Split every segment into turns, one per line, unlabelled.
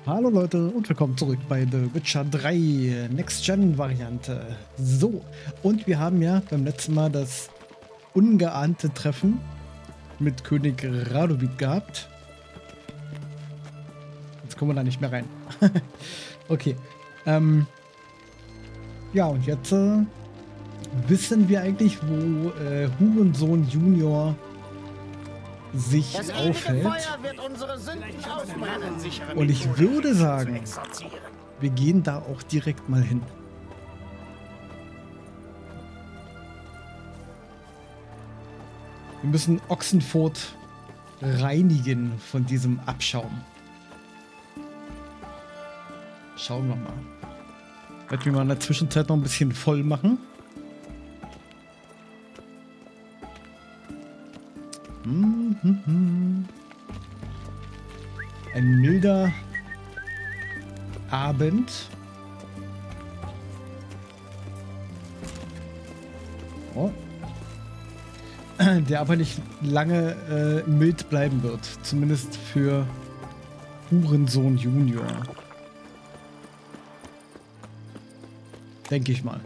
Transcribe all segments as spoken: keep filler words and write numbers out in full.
Hallo Leute und willkommen zurück bei The Witcher drei Next-Gen-Variante. So, und wir haben ja beim letzten Mal das ungeahnte Treffen mit König Radovid gehabt. Jetzt kommen wir da nicht mehr rein. Okay. Ähm, ja, und jetzt äh, wissen wir eigentlich, wo äh, Hurensohn Junior sich
Das
aufhält.
Feuer wird unsere Sünden ausbrennen.
Und ich würde sagen, wir gehen da auch direkt mal hin. Wir müssen Ochsenfurt reinigen von diesem Abschaum. Schauen wir mal. Werden wir mal in der Zwischenzeit noch ein bisschen voll machen. Hm, hm, hm. Ein milder Abend. Oh. Der aber nicht lange äh, mild bleiben wird. Zumindest für Hurensohn Junior. Denke ich mal.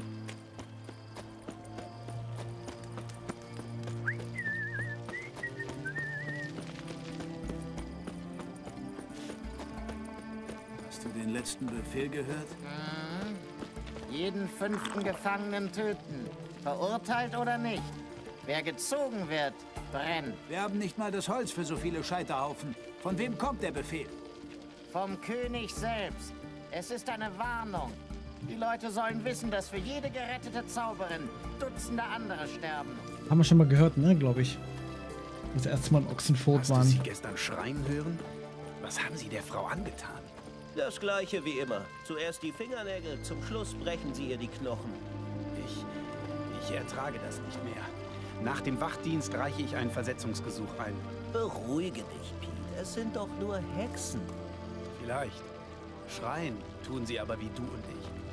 Letzten Befehl gehört?
Hm. Jeden fünften Gefangenen töten. Verurteilt oder nicht. Wer gezogen wird, brennt.
Wir haben nicht mal das Holz für so viele Scheiterhaufen. Von wem kommt der Befehl?
Vom König selbst. Es ist eine Warnung. Die Leute sollen wissen, dass für jede gerettete Zauberin Dutzende andere sterben.
Haben wir schon mal gehört, ne, glaube ich. Das erste Mal in Ochsenfurt
Hast
waren.
du Sie gestern schreien hören? Was haben Sie der Frau angetan?
Das gleiche wie immer. Zuerst die Fingernägel, zum Schluss brechen sie ihr die Knochen.
Ich... ich ertrage das nicht mehr. Nach dem Wachdienst reiche ich einen Versetzungsgesuch ein.
Beruhige dich, Pete. Es sind doch nur Hexen.
Vielleicht. Schreien tun sie aber wie du und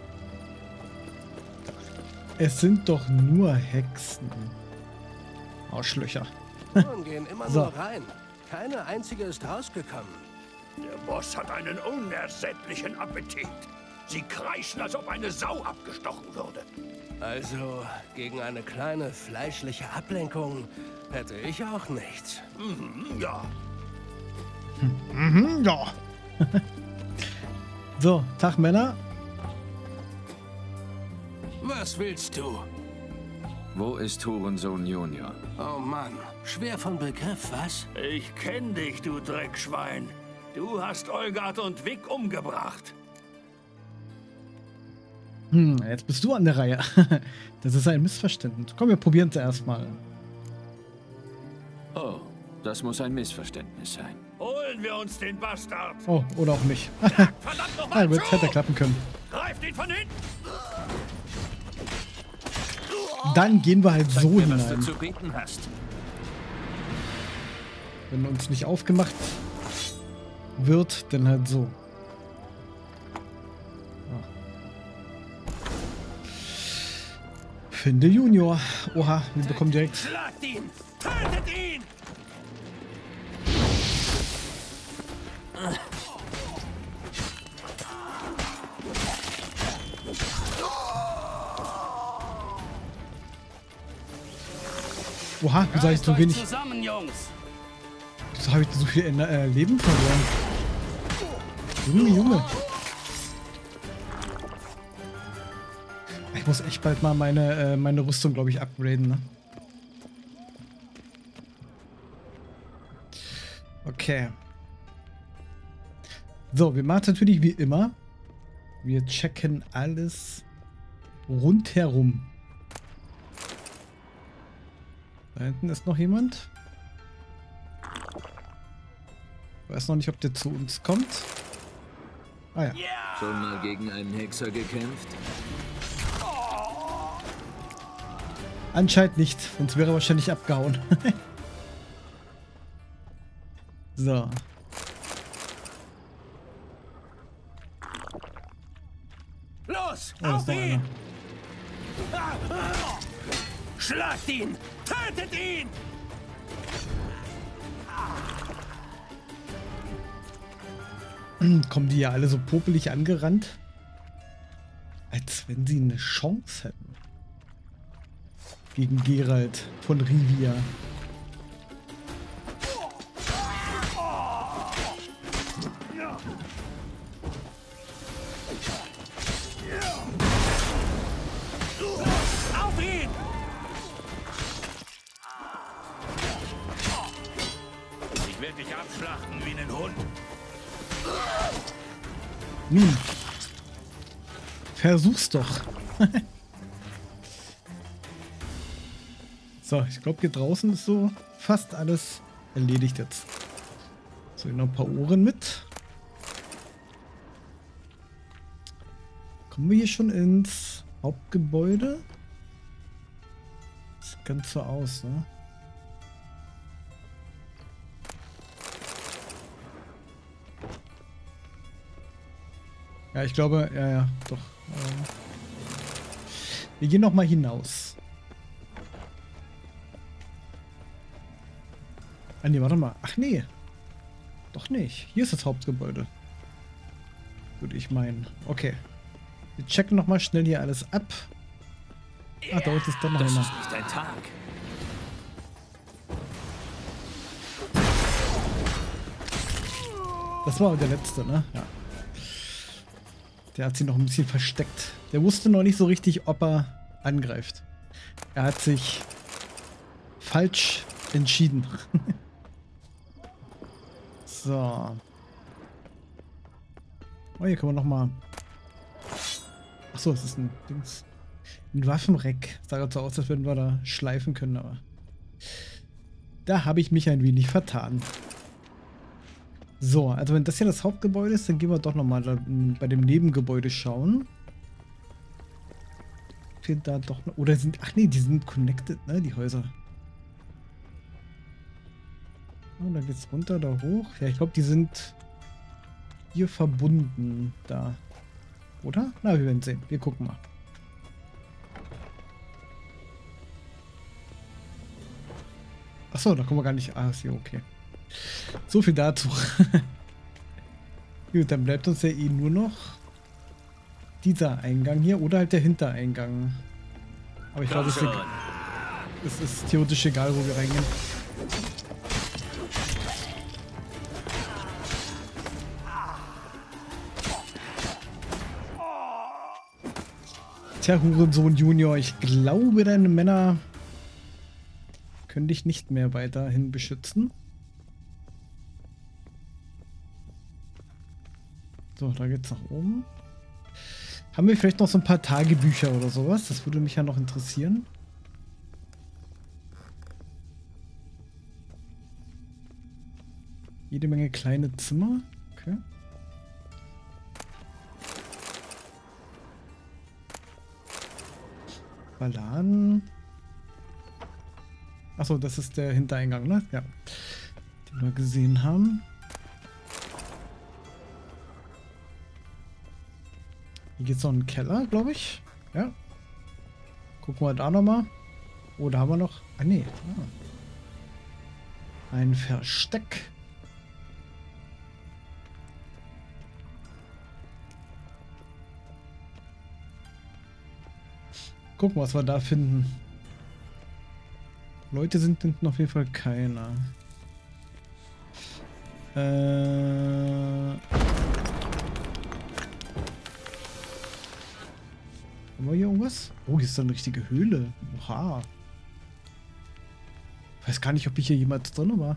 ich.
Es sind doch nur Hexen. Arschlöcher.
Und gehen immer
So.
nur rein. Keine einzige ist rausgekommen.
Der Boss hat einen unersättlichen Appetit. Sie kreischen, als ob eine Sau abgestochen würde.
Also, gegen eine kleine fleischliche Ablenkung hätte ich auch nichts.
Mhm, ja.
Mhm, ja. So, Tag Männer.
Was willst du?
Wo ist Hurensohn Junior?
Oh Mann, schwer von Begriff, was?
Ich kenn dich, du Dreckschwein. Du hast Olgard und Vic umgebracht.
Hm, jetzt bist du an der Reihe. Das ist ein Missverständnis. Komm, wir probieren es erstmal.
Oh, das muss ein Missverständnis sein.
Holen wir uns den Bastard.
Oh, oder auch nicht.
Verdammt
Ah,
nochmal
wird hätte klappen können.
Greift ihn von hinten.
Dann gehen wir halt so
Zeig mir, was du
hinein.
zu bieten hast.
Wenn uns nicht aufgemacht wird, dann halt so. Ah. Finde Junior. Oha, wir bekommen direkt.
Schlagt ihn. Tötet ihn.
Oha, wieso habe ich so wenig.
Zusammen, Jungs!
Wieso habe ich so viel äh, Leben verloren? Junge, Junge. Ich muss echt bald mal meine, äh, meine Rüstung, glaube ich, upgraden, ne? Okay. So, wir machen natürlich wie immer. Wir checken alles rundherum. Da hinten ist noch jemand. Ich weiß noch nicht, ob der zu uns kommt. Ah ja.
Schon mal gegen einen Hexer gekämpft?
Anscheinend nicht, sonst wäre er wahrscheinlich abgehauen. So.
Los,
Oh, das ist
auf
noch
ihn!
einer.
Schlagt ihn! Tötet ihn!
kommen die ja alle so popelig angerannt. Als wenn sie eine Chance hätten. Gegen Geralt von Rivia.
Auf ihn! Ich werde dich abschlachten wie einen Hund.
Nun. Versuch's doch. So, ich glaube, hier draußen ist so fast alles erledigt jetzt. So, noch ein paar Ohren mit. Kommen wir hier schon ins Hauptgebäude? Sieht ganz so aus, ne? Ja, ich glaube, ja, ja, doch. Ähm, wir gehen noch mal hinaus. Ah, nee, warte mal. Ach, nee. Doch nicht. Hier ist das Hauptgebäude. Würde ich meinen. Okay. Wir checken noch mal schnell hier alles ab. Ah, da ist es dann noch
Das
einer.
ist nicht ein Tag.
Das war der letzte, ne? Ja. Der hat sich noch ein bisschen versteckt. Der wusste noch nicht so richtig, ob er angreift. Er hat sich falsch entschieden. So. Oh, hier können wir noch mal... Achso, es ist ein Dings. Ein Waffenreck. Sah gerade so aus, als würden wir da schleifen können, aber... Da habe ich mich ein wenig vertan. So, also wenn das hier das Hauptgebäude ist, dann gehen wir doch nochmal bei dem Nebengebäude schauen. Fehlt da doch noch... Oder sind... Ach nee, die sind connected, ne? Die Häuser. Oh, da geht's runter, da hoch. Ja, ich glaube, die sind hier verbunden. Da. Oder? Na, wir werden sehen. Wir gucken mal. Achso, da kommen wir gar nicht... Ah, ist hier okay. So viel dazu. Gut, dann bleibt uns ja eh nur noch dieser Eingang hier oder halt der Hintereingang. Aber ich glaube, es, es ist theoretisch egal, wo wir reingehen. Tja, Hurensohn Junior, ich glaube, deine Männer können dich nicht mehr weiterhin beschützen. So, da geht's nach oben. Haben wir vielleicht noch so ein paar Tagebücher oder sowas? Das würde mich ja noch interessieren. Jede Menge kleine Zimmer. Okay. Balladen. Achso, das ist der Hintereingang, ne? Ja. Den wir gesehen haben. Hier geht's noch in den Keller, glaube ich. Ja. Gucken wir da nochmal. Oh, da haben wir noch... Ah, nee. Ah. Ein Versteck. Gucken, was wir da finden. Leute sind hinten auf jeden Fall keiner. Äh... Haben wir hier irgendwas? Oh, hier ist eine richtige Höhle. Oha. Ich weiß gar nicht, ob ich hier jemals drin war.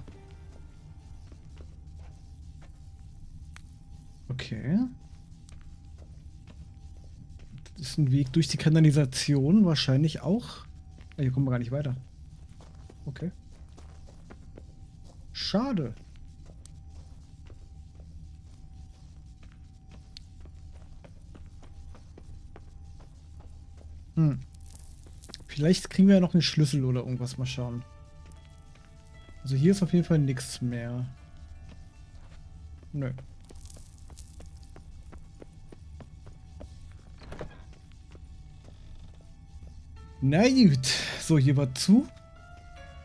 Okay. Das ist ein Weg durch die Kanalisation. Wahrscheinlich auch. Ja, hier kommen wir gar nicht weiter. Okay. Schade. Hm. Vielleicht kriegen wir ja noch einen Schlüssel oder irgendwas. Mal schauen. Also hier ist auf jeden Fall nichts mehr. Nö. Na gut. So, hier war zu.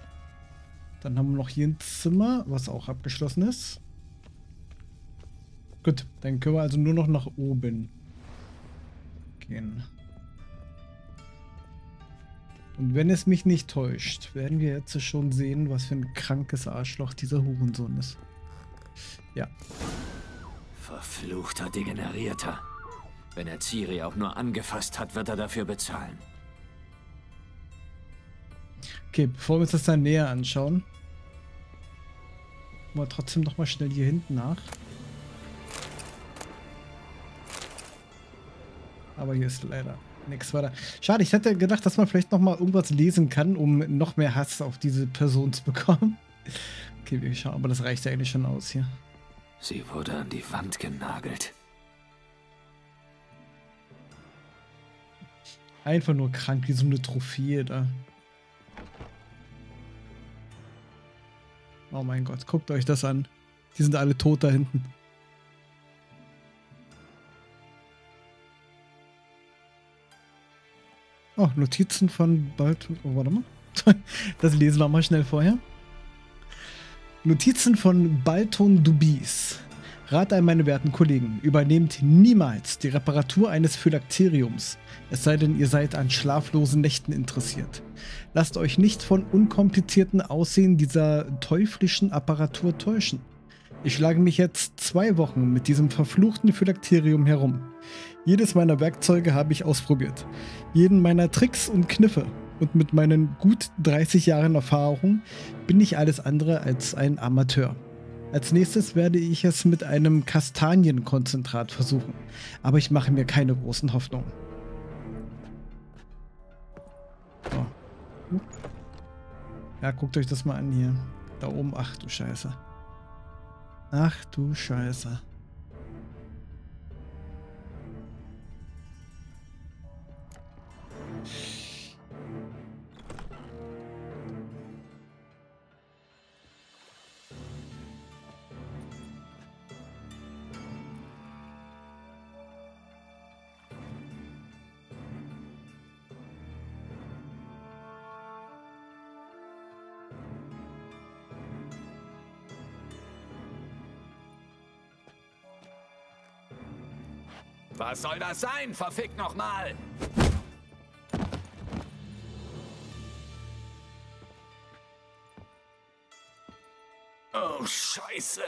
Dann haben wir noch hier ein Zimmer, was auch abgeschlossen ist. Gut, dann können wir also nur noch nach oben gehen. Und wenn es mich nicht täuscht, werden wir jetzt schon sehen, was für ein krankes Arschloch dieser Hurensohn ist. Ja.
Verfluchter Degenerierter. Wenn er Ciri auch nur angefasst hat, wird er dafür bezahlen.
Okay, bevor wir uns das dann näher anschauen, gucken wir trotzdem noch mal schnell hier hinten nach. Aber hier ist leider nichts weiter. Schade, ich hätte gedacht, dass man vielleicht noch mal irgendwas lesen kann, um noch mehr Hass auf diese Person zu bekommen. Okay, wir schauen, aber das reicht ja eigentlich schon aus hier.
Sie wurde an die Wand genagelt.
Einfach nur krank, wie so eine Trophäe da. Oh mein Gott, guckt euch das an. Die sind alle tot da hinten. Oh, Notizen von bald. Oh, warte mal. Das lesen wir mal schnell vorher. Notizen von Balton Dubis. Rat an meine werten Kollegen, übernehmt niemals die Reparatur eines Phylakteriums, es sei denn, ihr seid an schlaflosen Nächten interessiert. Lasst euch nicht von unkomplizierten Aussehen dieser teuflischen Apparatur täuschen. Ich schlage mich jetzt zwei Wochen mit diesem verfluchten Phylakterium herum. Jedes meiner Werkzeuge habe ich ausprobiert. Jeden meiner Tricks und Kniffe. Und mit meinen gut dreißig Jahren Erfahrung bin ich alles andere als ein Amateur. Als nächstes werde ich es mit einem Kastanienkonzentrat versuchen. Aber ich mache mir keine großen Hoffnungen. So. Ja, guckt euch das mal an hier. Da oben. Ach du Scheiße. Ach du Scheiße.
Was soll das sein? Verfickt nochmal! Oh, Scheiße!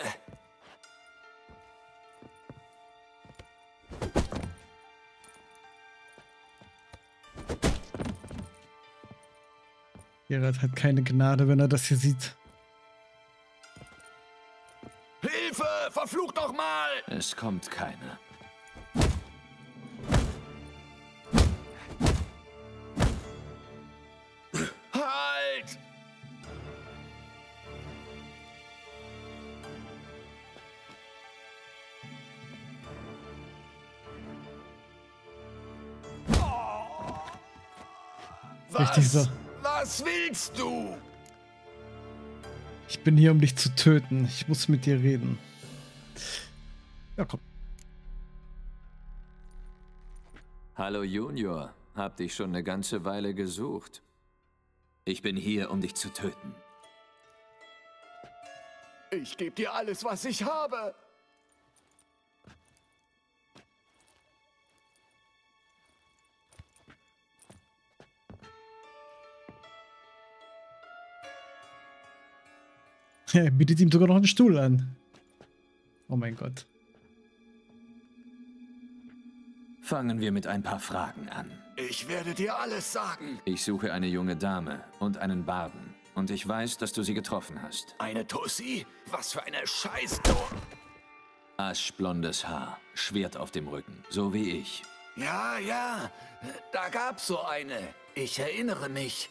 Geralt hat keine Gnade, wenn er das hier sieht.
Hilfe! Verflucht doch mal!
Es kommt keiner.
Halt!
Richtig so.
Was willst du?
Ich bin hier, um dich zu töten. Ich muss mit dir reden. Ja, komm.
Hallo Junior, hab dich schon eine ganze Weile gesucht. Ich bin hier, um dich zu töten.
Ich gebe dir alles, was ich habe.
Er bietet ihm sogar noch einen Stuhl an. Oh mein Gott.
Fangen wir mit ein paar Fragen an.
Ich werde dir alles sagen.
Ich suche eine junge Dame und einen Barden. Und ich weiß, dass du sie getroffen hast.
Eine Tussi? Was für eine Scheißtour.
Aschblondes Haar, Schwert auf dem Rücken, so wie ich.
Ja, ja, da gab's so eine. Ich erinnere mich.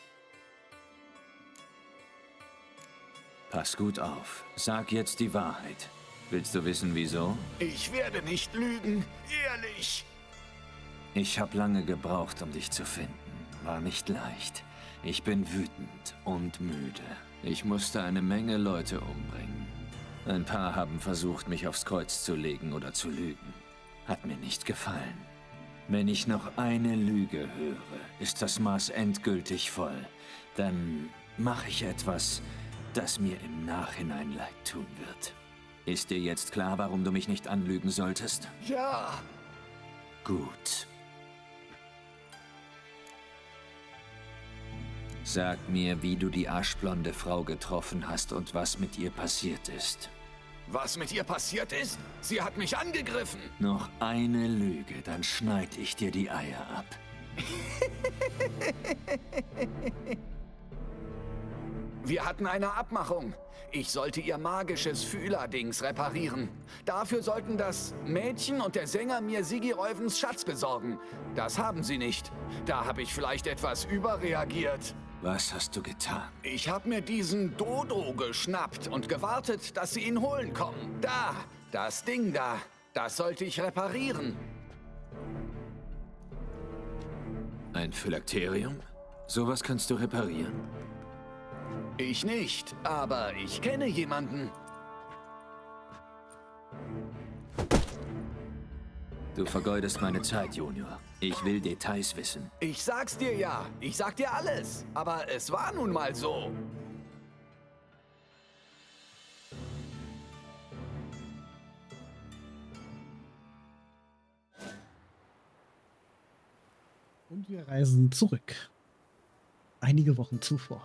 Pass gut auf. Sag jetzt die Wahrheit. Willst du wissen, wieso?
Ich werde nicht lügen, ehrlich.
Ich habe lange gebraucht, um dich zu finden. War nicht leicht. Ich bin wütend und müde. Ich musste eine Menge Leute umbringen. Ein paar haben versucht, mich aufs Kreuz zu legen oder zu lügen. Hat mir nicht gefallen. Wenn ich noch eine Lüge höre, ist das Maß endgültig voll. Dann mache ich etwas, das mir im Nachhinein leid tun wird. Ist dir jetzt klar, warum du mich nicht anlügen solltest?
Ja.
Gut. Sag mir, wie du die aschblonde Frau getroffen hast und was mit ihr passiert ist.
Was mit ihr passiert ist? Sie hat mich angegriffen.
Noch eine Lüge, dann schneid ich dir die Eier ab.
Wir hatten eine Abmachung. Ich sollte ihr magisches Fühlerdings reparieren. Dafür sollten das Mädchen und der Sänger mir Sigi Reuvens Schatz besorgen. Das haben sie nicht. Da habe ich vielleicht etwas überreagiert.
Was hast du getan?
Ich habe mir diesen Dodo geschnappt und gewartet, dass sie ihn holen kommen. Da, das Ding da, das sollte ich reparieren.
Ein Phylakterium? Sowas kannst du reparieren?
Ich nicht, aber ich kenne jemanden.
Du vergeudest meine Zeit, Junior. Ich will Details wissen.
Ich sag's dir ja. Ich sag dir alles. Aber es war nun mal so.
Und wir reisen zurück. Einige Wochen zuvor.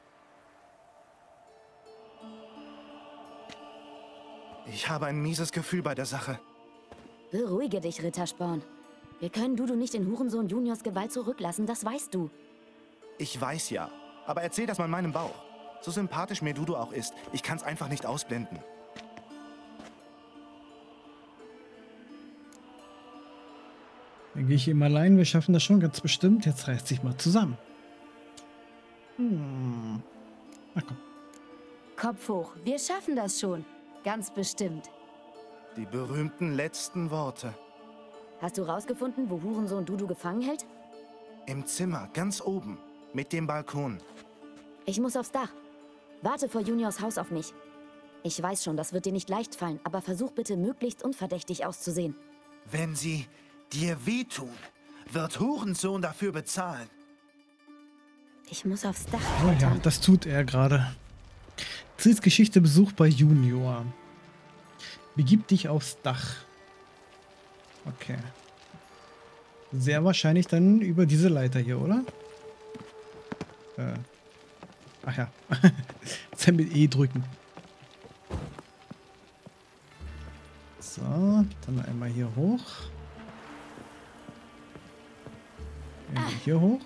Ich habe ein mieses Gefühl bei der Sache.
Beruhige dich, Rittersporn. Wir können Dudu nicht in Hurensohn Juniors Gewalt zurücklassen, das weißt du.
Ich weiß ja, aber erzähl das mal meinem Bauch. So sympathisch mir Dudu auch ist, ich kann's einfach nicht ausblenden.
Dann gehe ich eben allein, wir schaffen das schon ganz bestimmt. Jetzt reißt sich mal zusammen. Hm. Ach komm.
Kopf hoch, wir schaffen das schon. Ganz bestimmt.
Die berühmten letzten Worte.
Hast du rausgefunden, wo Hurensohn Dudu gefangen hält?
Im Zimmer, ganz oben, mit dem Balkon.
Ich muss aufs Dach. Warte vor Juniors Haus auf mich. Ich weiß schon, das wird dir nicht leicht fallen, aber versuch bitte, möglichst unverdächtig auszusehen.
Wenn sie dir wehtun, wird Hurensohn dafür bezahlen.
Ich muss aufs Dach.
Oh ja, das tut er gerade. Zils Geschichte Besuch bei Junior. Begib dich aufs Dach. Okay. Sehr wahrscheinlich dann über diese Leiter hier, oder? Äh. Ach ja. Jetzt mit E drücken. So, dann einmal hier hoch. Einmal hier hoch.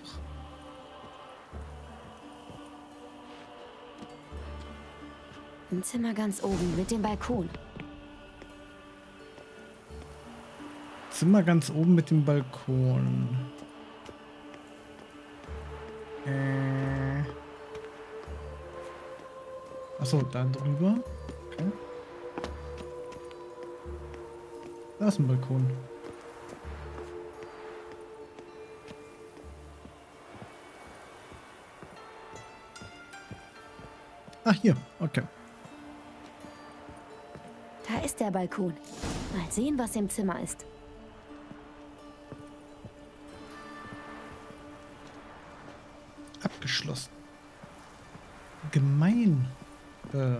Im Zimmer ganz oben mit dem Balkon.
Zimmer ganz oben mit dem Balkon. Äh. Achso, da drüber. Okay. Da ist ein Balkon. Ach, hier. Okay.
Da ist der Balkon. Mal sehen, was im Zimmer ist.
Abgeschlossen. Gemein. Äh.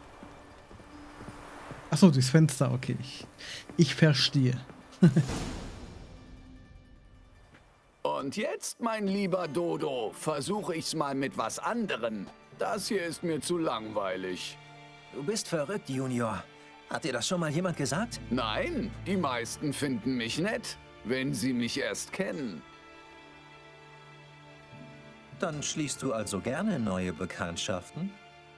Achso, durchs Fenster. Okay. Ich, ich verstehe.
Und jetzt, mein lieber Dodo, versuche ich's mal mit was anderem. Das hier ist mir zu langweilig.
Du bist verrückt, Junior. Hat dir das schon mal jemand gesagt?
Nein, die meisten finden mich nett, wenn sie mich erst kennen.
Dann schließt du also gerne neue Bekanntschaften?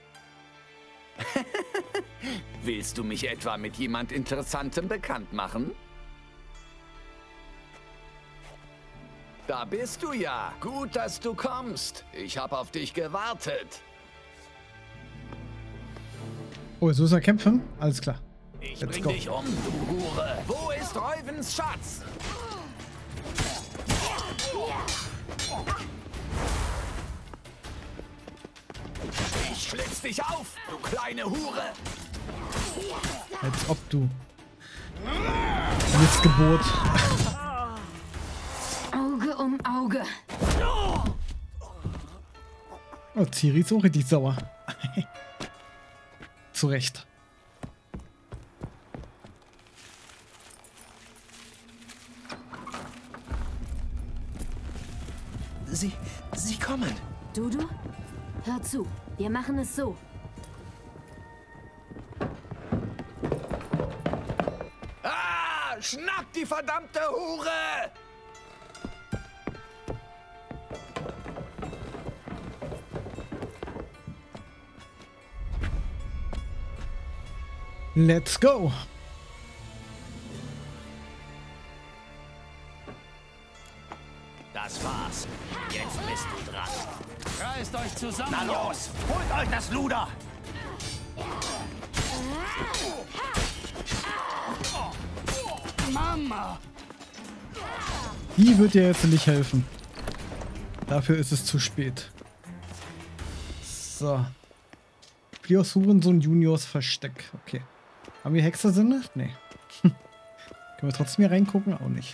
Willst du mich etwa mit jemand Interessantem bekannt machen? Da bist du ja. Gut, dass du kommst. Ich habe auf dich gewartet.
Oh, so ist er kämpfen? Alles klar.
Ich
Let's
bring
go.
dich um, du Hure. Wo ist Reuvens Schatz? Ich schlitz dich auf, du kleine Hure.
Als ob du. Missgeburt.
Auge um Auge.
Oh, Ciri ist auch richtig sauer. Zu Recht.
Sie, sie kommen.
Dudu, hör zu. Wir machen es so.
Ah, schnapp die verdammte Hure!
Let's go.
Das war's. Jetzt bist du dran.
Reißt euch zusammen.
Na los, holt euch das Luder!
Mama!
Die wird dir jetzt nicht helfen. Dafür ist es zu spät. So. Flieh aus Hurensohn Juniors Versteck. Okay. Haben wir Hexersinne? Nee. Können wir trotzdem hier reingucken? Auch nicht.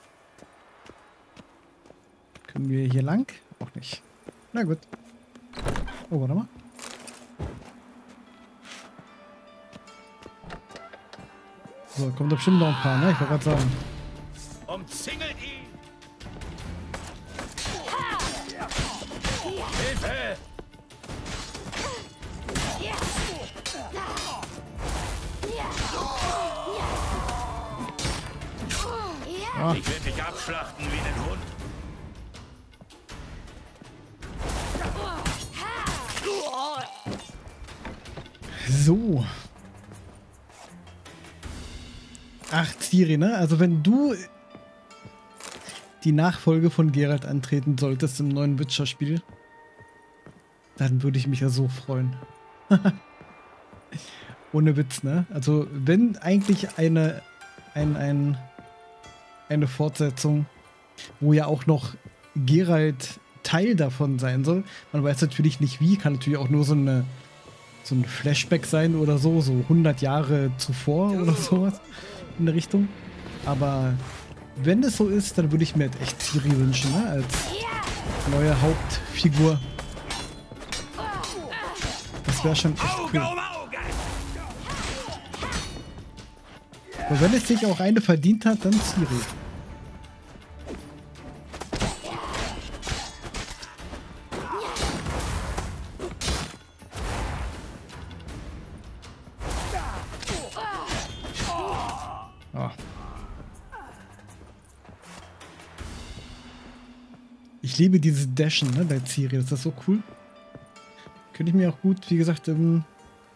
Können wir hier lang? Auch nicht. Na gut. Oh, warte mal. So, kommt doch bestimmt noch ein paar, ne? Ich wollte gerade sagen.
Umzingelt ihn! Hilfe!
Ah.
Ich werde dich abschlachten wie den Hund.
So. Ach, Ciri, ne? Also wenn du die Nachfolge von Geralt antreten solltest im neuen Witcher-Spiel, dann würde ich mich ja so freuen. Ohne Witz, ne? Also wenn eigentlich eine, ein, ein, eine Fortsetzung, wo ja auch noch Geralt Teil davon sein soll, man weiß natürlich nicht wie, kann natürlich auch nur so eine so ein Flashback sein oder so, so hundert Jahre zuvor oder sowas in der Richtung. Aber wenn es so ist, dann würde ich mir halt echt Ciri wünschen, ne? Als neue Hauptfigur. Das wäre schon echt cool. Und wenn es sich auch eine verdient hat, dann Ciri. Oh. Ich liebe dieses Dashen, ne, bei Ciri. Das ist so cool. Könnte ich mir auch gut, wie gesagt, im,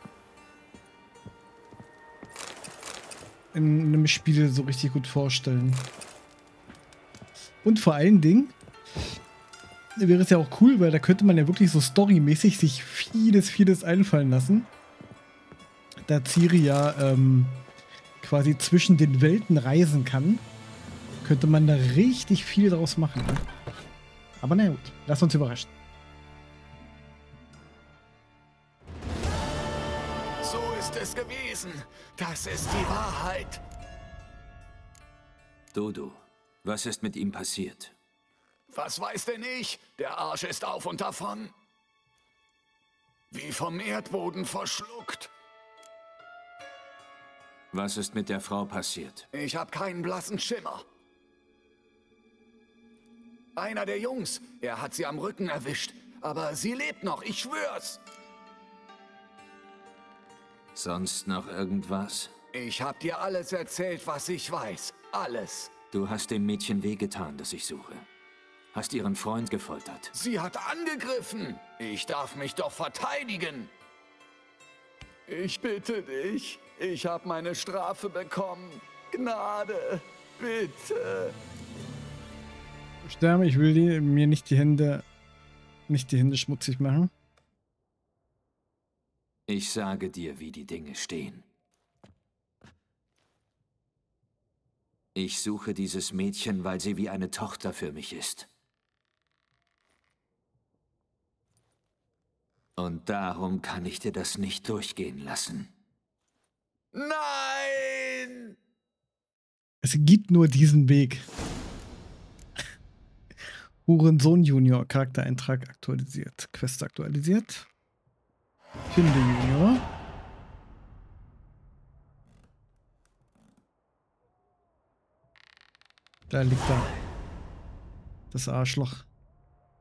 in einem Spiel so richtig gut vorstellen. Und vor allen Dingen wäre es ja auch cool, weil da könnte man ja wirklich so storymäßig sich vieles, vieles einfallen lassen. Da Ciri ja ähm, quasi zwischen den Welten reisen kann, könnte man da richtig viel draus machen. Ne? Aber na gut, lass uns überraschen.
So ist es gewesen. Das ist die Wahrheit.
Dudu, was ist mit ihm passiert?
Was weiß denn ich? Der Arsch ist auf und davon. Wie vom Erdboden verschluckt.
Was ist mit der Frau passiert?
Ich habe keinen blassen Schimmer. Einer der Jungs, er hat sie am Rücken erwischt. Aber sie lebt noch, ich schwör's.
Sonst noch irgendwas?
Ich hab dir alles erzählt, was ich weiß. Alles.
Du hast dem Mädchen wehgetan, das ich suche. Hast ihren Freund gefoltert.
Sie hat angegriffen. Ich darf mich doch verteidigen. Ich bitte dich. Ich habe meine Strafe bekommen. Gnade, bitte.
Sterbe, ich will die, mir nicht die Hände, nicht die Hände schmutzig machen.
Ich sage dir, wie die Dinge stehen. Ich suche dieses Mädchen, weil sie wie eine Tochter für mich ist. Und darum kann ich dir das nicht durchgehen lassen.
Nein!
Es gibt nur diesen Weg. Hurensohn Junior, Charaktereintrag aktualisiert. Quest aktualisiert. Finde Junior. Da liegt er. Das Arschloch.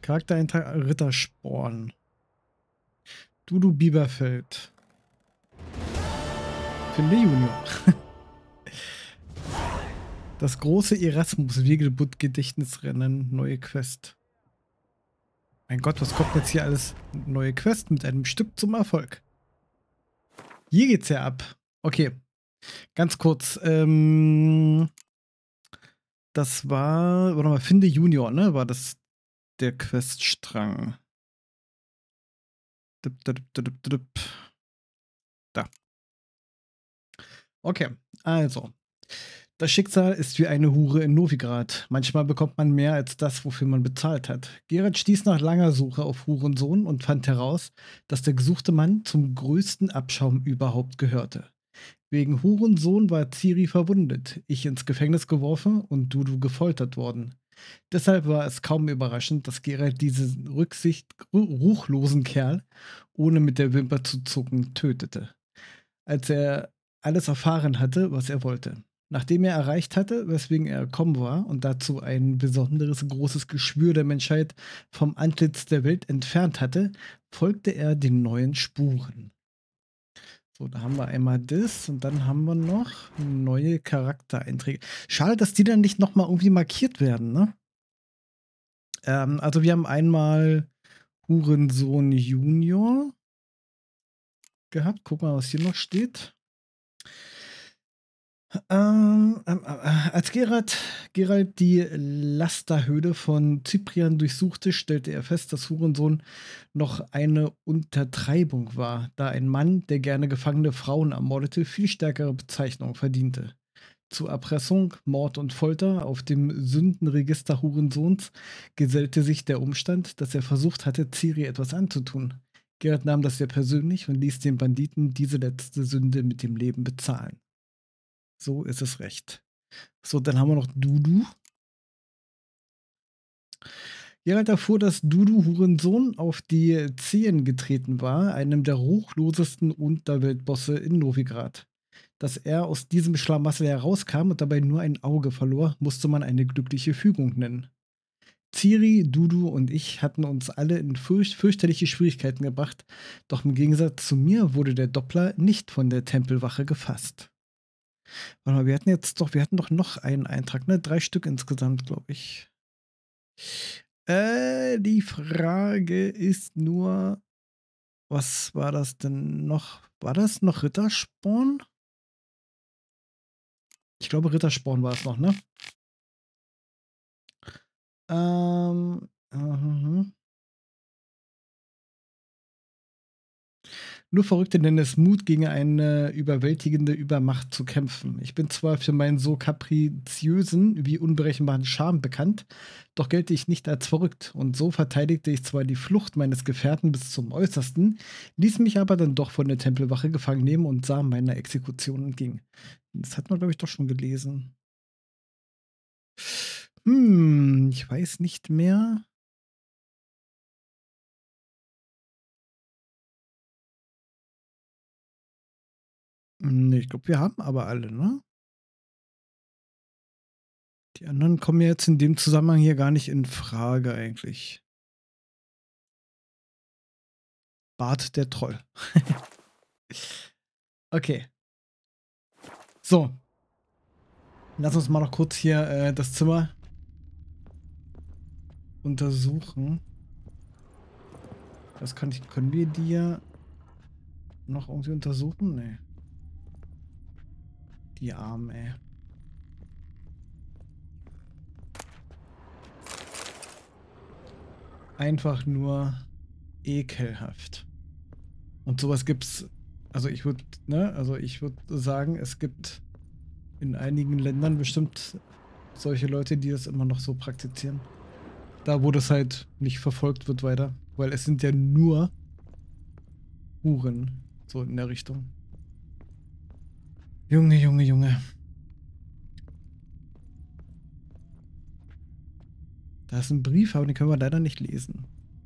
Charaktereintrag Rittersporn. Dudu Bieberfeld. Finde Junior. Das große Erasmus-Wegelbud-Gedächtnisrennen. Neue Quest. Mein Gott, was kommt jetzt hier alles? Neue Quest mit einem Stück zum Erfolg. Hier geht's ja ab. Okay. Ganz kurz. Ähm, das war, warte mal, Finde Junior, ne? War das der Queststrang. Dip, dip, dip, dip. Da. Okay, also. Das Schicksal ist wie eine Hure in Novigrad. Manchmal bekommt man mehr als das, wofür man bezahlt hat. Geralt stieß nach langer Suche auf Hurensohn und fand heraus, dass der gesuchte Mann zum größten Abschaum überhaupt gehörte. Wegen Hurensohn war Ciri verwundet, ich ins Gefängnis geworfen und Dudu gefoltert worden. Deshalb war es kaum überraschend, dass Geralt diesen Rücksicht ruchlosen Kerl, ohne mit der Wimper zu zucken, tötete. Als er alles erfahren hatte, was er wollte. Nachdem er erreicht hatte, weswegen er gekommen war und dazu ein besonderes großes Geschwür der Menschheit vom Antlitz der Welt entfernt hatte, folgte er den neuen Spuren. So, da haben wir einmal das und dann haben wir noch neue Charaktereinträge. Schade, dass die dann nicht nochmal irgendwie markiert werden, ne? Ähm, also wir haben einmal Hurensohn Junior gehabt. Guck mal, was hier noch steht. Ähm, ähm, äh, als Geralt, Geralt die Lasterhöhle von Cyprian durchsuchte, stellte er fest, dass Hurensohn noch eine Untertreibung war, da ein Mann, der gerne gefangene Frauen ermordete, viel stärkere Bezeichnungen verdiente. Zu Erpressung, Mord und Folter auf dem Sündenregister Hurensohns gesellte sich der Umstand, dass er versucht hatte, Ciri etwas anzutun. Geralt nahm das sehr persönlich und ließ den Banditen diese letzte Sünde mit dem Leben bezahlen. So ist es recht. So, dann haben wir noch Dudu. Geralt erfuhr, dass Dudu Hurensohn auf die Zehen getreten war, einem der ruchlosesten Unterweltbosse in Novigrad. Dass er aus diesem Schlamassel herauskam und dabei nur ein Auge verlor, musste man eine glückliche Fügung nennen. Ciri, Dudu und ich hatten uns alle in fürcht fürchterliche Schwierigkeiten gebracht, doch im Gegensatz zu mir wurde der Doppler nicht von der Tempelwache gefasst. Warte mal, wir hatten jetzt doch, wir hatten doch noch einen Eintrag, ne? Drei Stück insgesamt, glaube ich. Äh, die Frage ist nur, was war das denn noch? War das noch Rittersporn? Ich glaube, Rittersporn war es noch, ne? Ähm, uh-huh. Nur Verrückte nennen es Mut, gegen eine überwältigende Übermacht zu kämpfen. Ich bin zwar für meinen so kapriziösen wie unberechenbaren Charme bekannt, doch gelte ich nicht als verrückt. Und so verteidigte ich zwar die Flucht meines Gefährten bis zum Äußersten, ließ mich aber dann doch von der Tempelwache gefangen nehmen und sah meiner Exekution entgegen. Das hat man, glaube ich, doch schon gelesen. Hm, ich weiß nicht mehr. Ne, ich glaube, wir haben aber alle, ne? Die anderen kommen ja jetzt in dem Zusammenhang hier gar nicht in Frage eigentlich. Bart der Troll. Okay. So. Lass uns mal noch kurz hier äh, das Zimmer untersuchen. Das kann ich, können wir die ja noch irgendwie untersuchen? Nee. Die Armen, ey. Einfach nur ekelhaft. Und sowas gibt's, also ich würde, ne, also ich würde sagen, es gibt in einigen Ländern bestimmt solche Leute, die das immer noch so praktizieren. Da, wo das halt nicht verfolgt wird weiter. Weil es sind ja nur Huren, so in der Richtung. Junge, Junge, Junge. Da ist ein Brief, aber den können wir leider nicht lesen.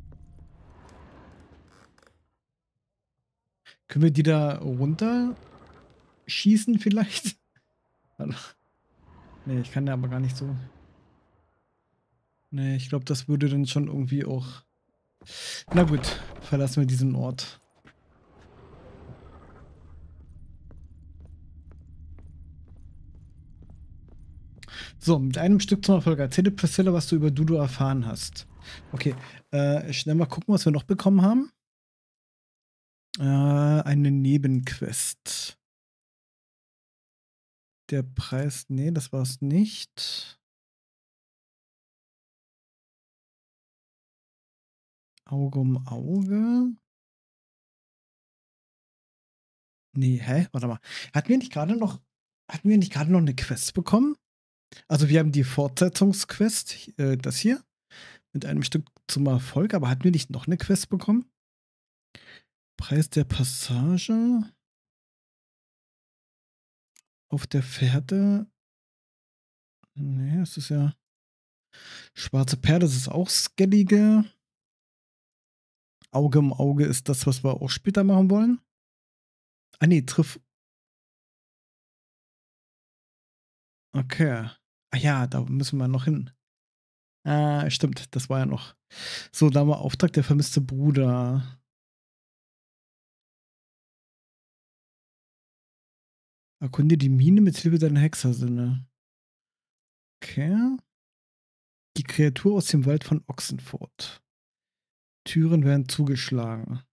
Können wir die da runter schießen vielleicht? Ne, ich kann da aber gar nicht so. Nee, ich glaube, das würde dann schon irgendwie auch... Na gut, verlassen wir diesen Ort. So, mit einem Stück zum Erfolg. Erzähle Priscilla, was du über Dudu erfahren hast. Okay, äh, schnell mal gucken, was wir noch bekommen haben. Äh, eine Nebenquest. Der Preis, nee, das war es nicht. Auge um Auge. Nee, hä? Warte mal. Hatten wir nicht gerade noch, hatten wir nicht gerade noch eine Quest bekommen? Also wir haben die Fortsetzungsquest, äh, das hier, mit einem Stück zum Erfolg, aber hatten wir nicht noch eine Quest bekommen? Preis der Passage auf der Fährte. Nee, es ist ja schwarze Perle, das ist auch Skellige. Auge um Auge ist das, was wir auch später machen wollen. Ah nee, triff. Okay. Ah ja, da müssen wir noch hin. Ah, stimmt, das war ja noch. So, da war Auftrag der vermisste Bruder. Erkunde die Mine mit Hilfe deiner Hexersinne. Okay. Die Kreatur aus dem Wald von Ochsenfurt. Türen werden zugeschlagen.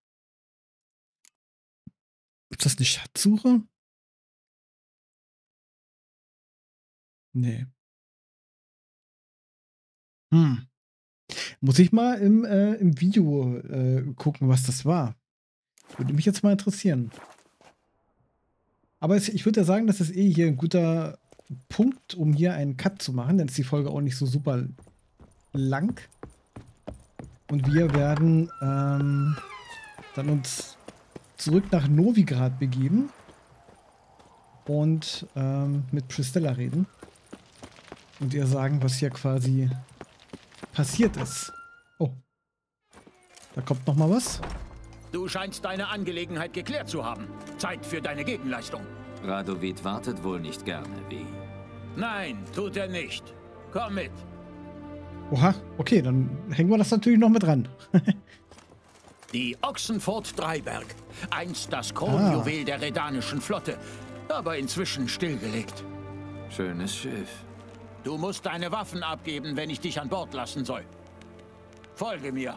Ist das eine Schatzsuche? Nee. Hm. Muss ich mal im, äh, im Video äh, gucken, was das war. Würde mich jetzt mal interessieren. Aber es, ich würde ja sagen, das ist eh hier ein guter Punkt, um hier einen Cut zu machen. Dann ist die Folge auch nicht so super lang. Und wir werden ähm, dann uns zurück nach Novigrad begeben und ähm, mit Priscilla reden und ihr sagen, was hier quasi passiert ist. Oh, da kommt noch mal was.
Du scheinst deine Angelegenheit geklärt zu haben. Zeit für deine Gegenleistung.
Radovid wartet wohl nicht gerne, wie?
Nein, tut er nicht. Komm mit.
Oha, okay, dann hängen wir das natürlich noch mit dran.
Die Ochsenfurt Dreiberg. Einst das Kronjuwel
Ah.
der redanischen Flotte, aber inzwischen stillgelegt.
Schönes Schiff.
Du musst deine Waffen abgeben, wenn ich dich an Bord lassen soll. Folge mir.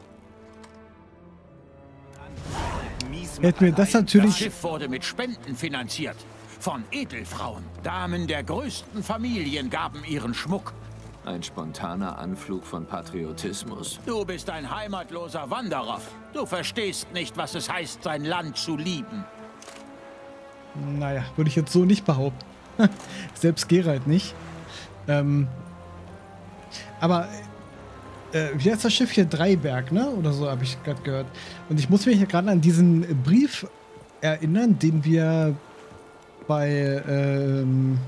Hätten wir das
Das
natürlich...
Schiff wurde mit Spenden finanziert. Von Edelfrauen. Damen der größten Familien gaben ihren Schmuck.
Ein spontaner Anflug von Patriotismus.
Du bist ein heimatloser Wanderer. Du verstehst nicht, was es heißt, sein Land zu lieben.
Naja, würde ich jetzt so nicht behaupten. Selbst Geralt nicht. Ähm, aber äh, wie heißt das Schiff hier? Dreiberg, ne? Oder so habe ich gerade gehört. Und ich muss mich hier gerade an diesen Brief erinnern, den wir bei ähm,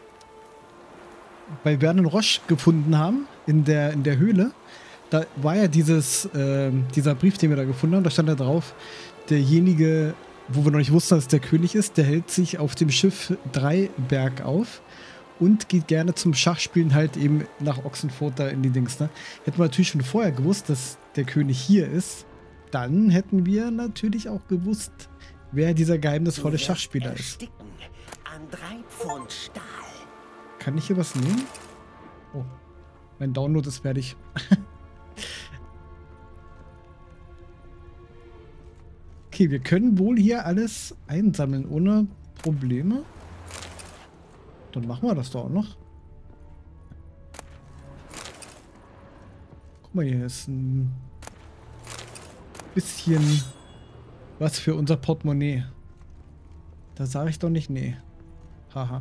bei Vernon Roche gefunden haben, in der, in der Höhle. Da war ja dieses, äh, dieser Brief, den wir da gefunden haben, da stand da drauf, derjenige, wo wir noch nicht wussten, dass es der König ist, der hält sich auf dem Schiff Dreiberg auf und geht gerne zum Schachspielen halt eben nach Ochsenfurt da in die Dings, ne? Hätten wir natürlich schon vorher gewusst, dass der König hier ist, dann hätten wir natürlich auch gewusst, wer dieser geheimnisvolle Schachspieler ist.
An drei Pfund Stahl.
Kann ich hier was nehmen? Oh, mein Download ist fertig. Okay, wir können wohl hier alles einsammeln ohne Probleme. Dann machen wir das doch auch noch. Guck mal, hier ist ein bisschen was für unser Portemonnaie. Da sage ich doch nicht nee. Haha.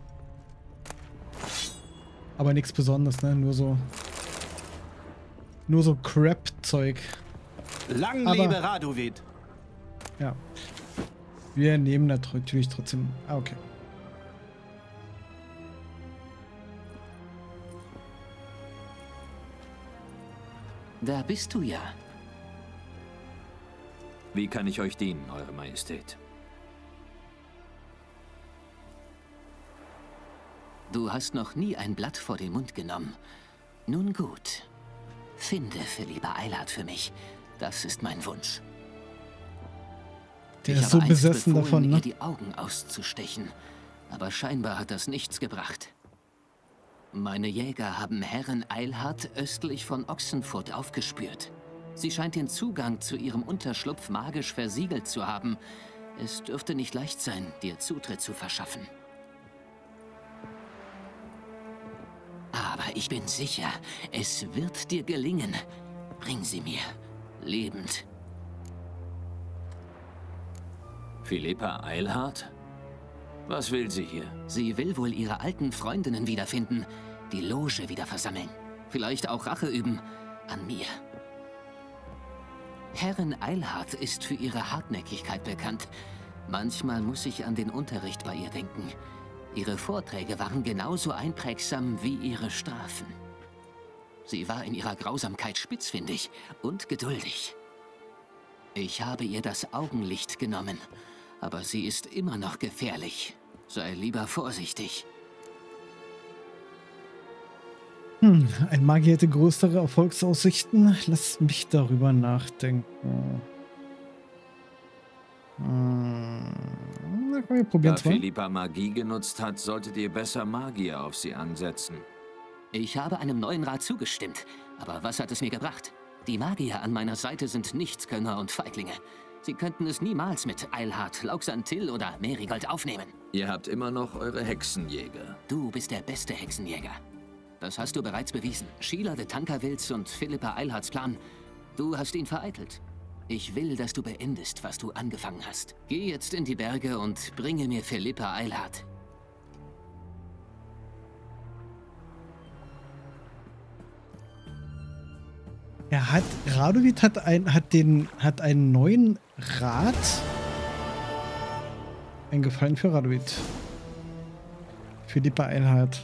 Aber nichts Besonderes, ne? Nur so. Nur so Crap-Zeug.
Lang
Aber-
lebe Radovid.
Ja. Wir nehmen natürlich trotzdem. Ah, okay.
Da bist du ja.
Wie kann ich euch dienen, Eure Majestät?
Du hast noch nie ein Blatt vor den Mund genommen. Nun gut. Finde Philippa Eilhart für mich. Das ist mein Wunsch.
Der
ich
ist so
habe einst
besessen
befohlen,
davon, ne?
ihr die Augen auszustechen. Aber scheinbar hat das nichts gebracht. Meine Jäger haben Herren Eilhart östlich von Ochsenfurt aufgespürt. Sie scheint den Zugang zu ihrem Unterschlupf magisch versiegelt zu haben. Es dürfte nicht leicht sein, dir Zutritt zu verschaffen. Aber ich bin sicher, es wird dir gelingen. Bring sie mir, lebend.
Philippa Eilhart? Was will sie hier?
Sie will wohl ihre alten Freundinnen wiederfinden, die Loge wieder versammeln. Vielleicht auch Rache üben an mir. Herrin Eilhart ist für ihre Hartnäckigkeit bekannt. Manchmal muss ich an den Unterricht bei ihr denken. Ihre Vorträge waren genauso einprägsam wie ihre Strafen. Sie war in ihrer Grausamkeit spitzfindig und geduldig. Ich habe ihr das Augenlicht genommen, aber sie ist immer noch gefährlich. Sei lieber vorsichtig.
Hm, ein Magier hätte größere Erfolgsaussichten. Lass mich darüber nachdenken. Hm, na komm, wir probieren es
Da
mal.
Philippa Magie genutzt hat, solltet ihr besser Magier auf sie ansetzen.
Ich habe einem neuen Rat zugestimmt, aber was hat es mir gebracht? Die Magier an meiner Seite sind Nichtskönner und Feiglinge. Sie könnten es niemals mit Eilhart, Lauxantil oder Merigold aufnehmen.
Ihr habt immer noch eure Hexenjäger.
Du bist der beste Hexenjäger. Das hast du bereits bewiesen. Sheila de Tankerwils und Philippa Eilharts Plan. Du hast ihn vereitelt. Ich will, dass du beendest, was du angefangen hast. Geh jetzt in die Berge und bringe mir Philippa Eilhart.
Er hat, Radovid hat, ein, hat, den, hat einen neuen Rat. Ein Gefallen für Radovid. Philippa Eilhart.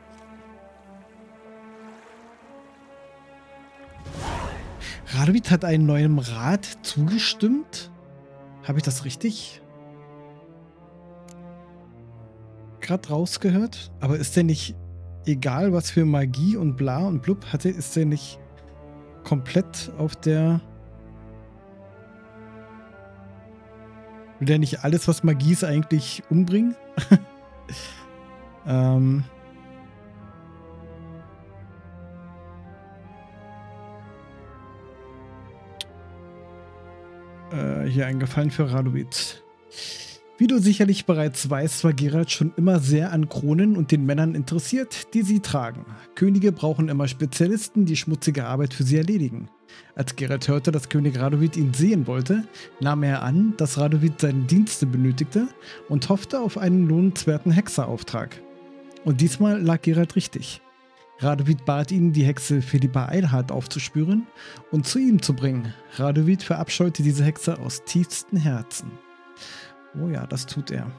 Radovid hat einen neuen Rat zugestimmt. Habe ich das richtig gerade rausgehört? Aber ist der nicht, egal was für Magie und bla und blub hatte, ist der nicht komplett auf der... Will der nicht alles, was Magie ist, eigentlich umbringen? ähm... Hier ein Gefallen für Radovid. Wie du sicherlich bereits weißt, war Geralt schon immer sehr an Kronen und den Männern interessiert, die sie tragen. Könige brauchen immer Spezialisten, die schmutzige Arbeit für sie erledigen. Als Geralt hörte, dass König Radovid ihn sehen wollte, nahm er an, dass Radovid seine Dienste benötigte und hoffte auf einen lohnenswerten Hexerauftrag. Und diesmal lag Geralt richtig. Radovid bat ihn, die Hexe Philippa Eilhart aufzuspüren und zu ihm zu bringen. Radovid verabscheute diese Hexe aus tiefstem Herzen. Oh ja, das tut er.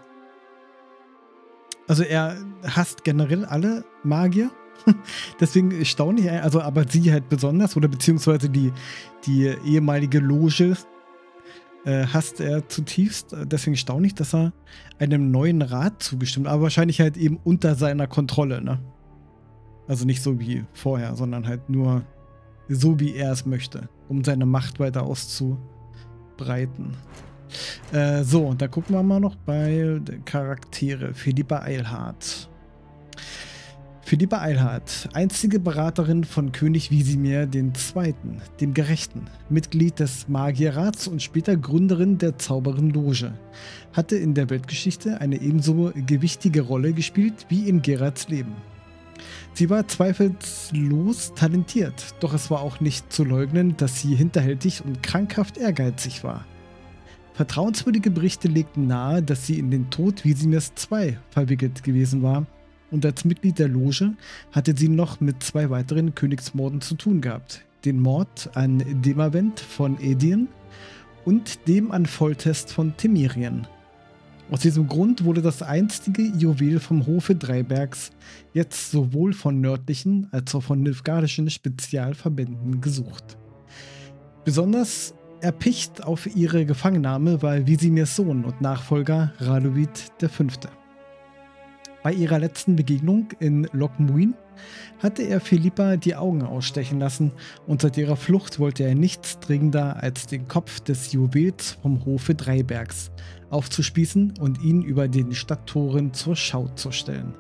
Also er hasst generell alle Magier. Deswegen staune ich, also aber sie halt besonders, oder beziehungsweise die, die ehemalige Loge äh, hasst er zutiefst. Deswegen staune ich, dass er einem neuen Rat zugestimmt hat, aber wahrscheinlich halt eben unter seiner Kontrolle, ne? Also nicht so wie vorher, sondern halt nur so, wie er es möchte, um seine Macht weiter auszubreiten. Äh, so, da gucken wir mal noch bei den Charaktere. Philippa Eilhart. Philippa Eilhart, einzige Beraterin von König Wisimir der Zweite., dem Gerechten, Mitglied des Magierrats und später Gründerin der Zauberin-Loge, hatte in der Weltgeschichte eine ebenso gewichtige Rolle gespielt wie in Geralts Leben. Sie war zweifellos talentiert, doch es war auch nicht zu leugnen, dass sie hinterhältig und krankhaft ehrgeizig war. Vertrauenswürdige Berichte legten nahe, dass sie in den Tod Visimirs der Zweite. verwickelt gewesen war, und als Mitglied der Loge hatte sie noch mit zwei weiteren Königsmorden zu tun gehabt. Den Mord an Demavend von Aedien und dem an Foltest von Temerien. Aus diesem Grund wurde das einstige Juwel vom Hofe Dreibergs jetzt sowohl von nördlichen als auch von nilfgaardischen Spezialverbänden gesucht. Besonders erpicht auf ihre Gefangennahme war Visimirs Sohn und Nachfolger Radovid der Fünfte. Bei ihrer letzten Begegnung in Loch Muin hatte er Philippa die Augen ausstechen lassen und seit ihrer Flucht wollte er nichts dringender als den Kopf des Juwels vom Hofe Dreibergs aufzuspießen und ihn über den Stadttoren zur Schau zu stellen.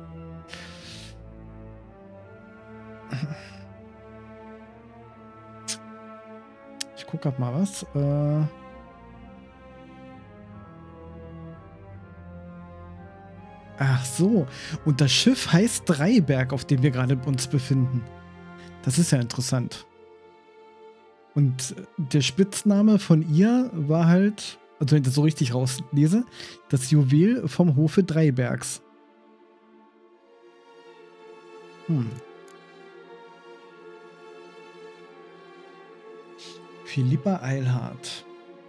Ich gucke grad mal was. Äh Ach so, und das Schiff heißt Dreiberg, auf dem wir gerade uns befinden. Das ist ja interessant. Und der Spitzname von ihr war halt, also wenn ich das so richtig rauslese, das Juwel vom Hofe Dreibergs. Hm. Philippa Eilhart.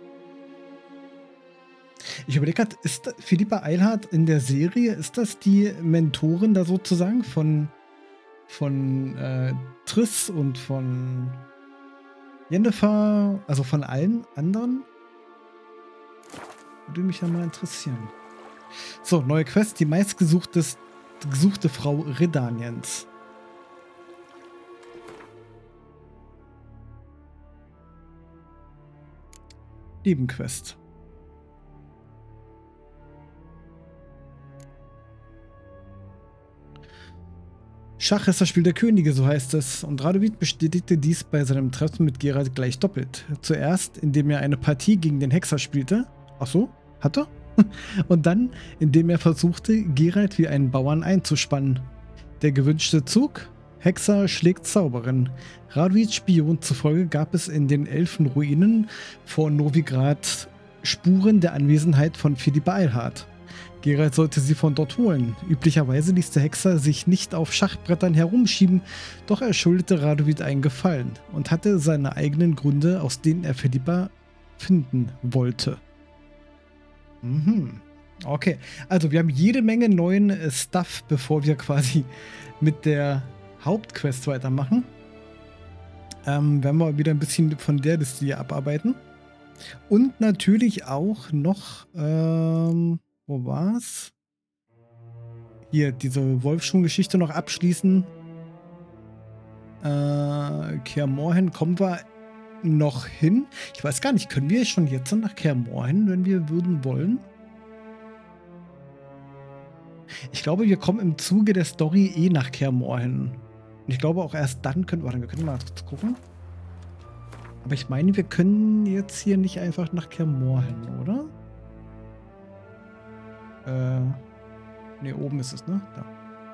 Ich überlege gerade, ist Philippa Eilhart in der Serie, ist das die Mentorin da sozusagen von, von äh, Triss und von Yennefer, also von allen anderen? Würde mich ja mal interessieren. So, neue Quest, die meistgesuchte gesuchte Frau Redaniens. Nebenquest. Schach ist das Spiel der Könige, so heißt es. Und Radovid bestätigte dies bei seinem Treffen mit Geralt gleich doppelt. Zuerst, indem er eine Partie gegen den Hexer spielte. Ach so, hat er? Und dann, indem er versuchte, Geralt wie einen Bauern einzuspannen. Der gewünschte Zug? Hexer schlägt Zauberin. Radovids Spion zufolge gab es in den Elfenruinen vor Novigrad Spuren der Anwesenheit von Philippa Eilhart. Geralt sollte sie von dort holen. Üblicherweise ließ der Hexer sich nicht auf Schachbrettern herumschieben, doch er schuldete Radovid einen Gefallen und hatte seine eigenen Gründe, aus denen er Philippa finden wollte. Mhm. Okay, also wir haben jede Menge neuen äh, Stuff, bevor wir quasi mit der Hauptquest weitermachen. Ähm, werden wir wieder ein bisschen von der Liste hier abarbeiten. Und natürlich auch noch, ähm, wo war's? Hier, diese Wolfschuh-Geschichte noch abschließen. Äh, Kaer Morhen kommen wir noch hin. Ich weiß gar nicht, können wir schon jetzt nach Kaer Morhen, wenn wir würden wollen? Ich glaube, wir kommen im Zuge der Story eh nach Kaer Morhen. Und ich glaube auch erst dann können wir, warte, wir können mal gucken. Aber ich meine, wir können jetzt hier nicht einfach nach Kaer Morhen, oder? Äh, ne, oben ist es, ne? Da.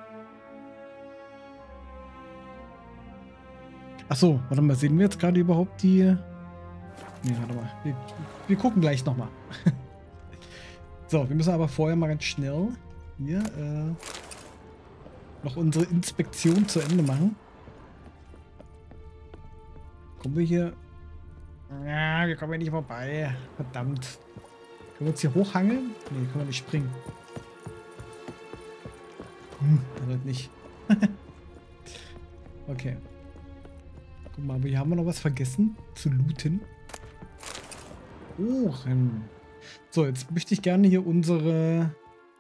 Achso, warte mal, sehen wir jetzt gerade überhaupt die... Ne, warte mal. Wir, wir gucken gleich nochmal. So, wir müssen aber vorher mal ganz schnell hier äh, noch unsere Inspektion zu Ende machen. Kommen wir hier... Ja, wir kommen hier nicht vorbei. Verdammt. Können wir uns hier hochhangeln? Ne, können wir nicht springen. Hm, dann halt nicht. Okay. Guck mal, aber hier haben wir noch was vergessen zu looten. Ohren. So, jetzt möchte ich gerne hier unsere...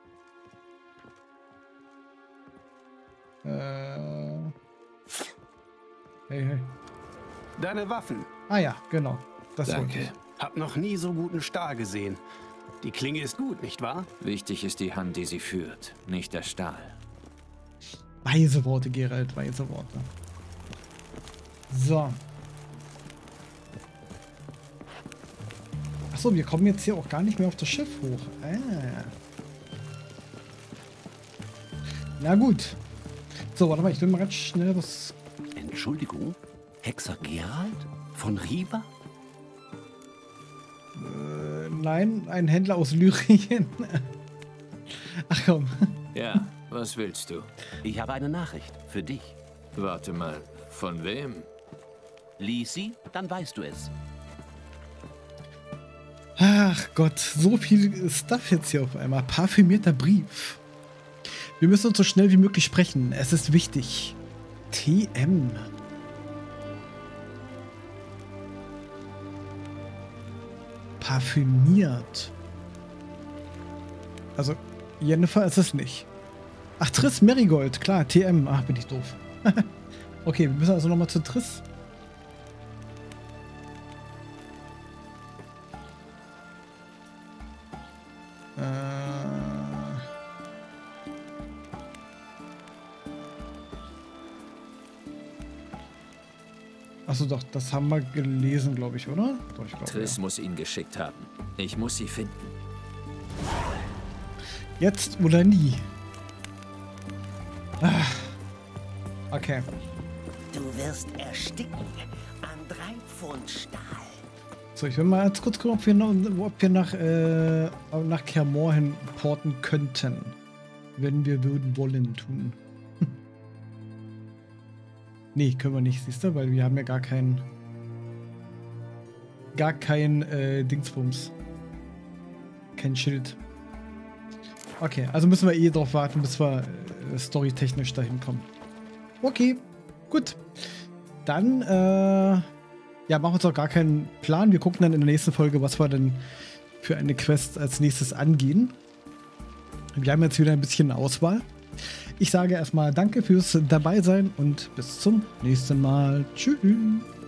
Äh... Hey, hey.
Deine Waffen.
Ah ja, genau. Das
Danke. Hab noch nie so guten Stahl gesehen. Die Klinge ist gut, nicht wahr?
Wichtig ist die Hand, die sie führt, nicht der Stahl.
Weise Worte, Geralt, weise Worte. So. Achso, wir kommen jetzt hier auch gar nicht mehr auf das Schiff hoch. Ah. Na gut. So, warte mal, ich will mal ganz schnell was...
Entschuldigung? Hexer Geralt? Von Riva?
Äh, nein, ein Händler aus Lyrien. Ach komm.
Ja, was willst du?
Ich habe eine Nachricht für dich.
Warte mal, von wem?
Lies sie, dann weißt du es.
Ach Gott, so viel Stuff jetzt hier auf einmal. Parfümierter Brief. Wir müssen uns so schnell wie möglich sprechen. Es ist wichtig. T M. Parfümiert. Also, Yennefer ist es nicht. Ach, Triss Marigold, klar, T M. Ach, bin ich doof. Okay, wir müssen also nochmal zu Triss. Äh... Achso, doch, das haben wir gelesen, glaube ich, oder? Doch, ich glaub,
Triss
ja.
muss ihn geschickt haben. Ich muss sie finden.
Jetzt oder nie. Ah. Okay.
Du wirst ersticken an drei Pfund Stahl.
So, ich will mal jetzt kurz gucken, ob wir, noch, ob wir nach, äh, nach Kermor hin porten könnten. Wenn wir würden wollen tun. Nee, können wir nicht, siehst du? Weil wir haben ja gar keinen... Gar kein äh, Dingsbums. Kein Schild. Okay, also müssen wir eh drauf warten, bis wir äh, storytechnisch dahin kommen. Okay, gut. Dann, äh... ja, machen wir uns auch gar keinen Plan. Wir gucken dann in der nächsten Folge, was wir denn für eine Quest als nächstes angehen. Wir haben jetzt wieder ein bisschen Auswahl. Ich sage erstmal danke fürs Dabeisein und bis zum nächsten Mal. Tschüss.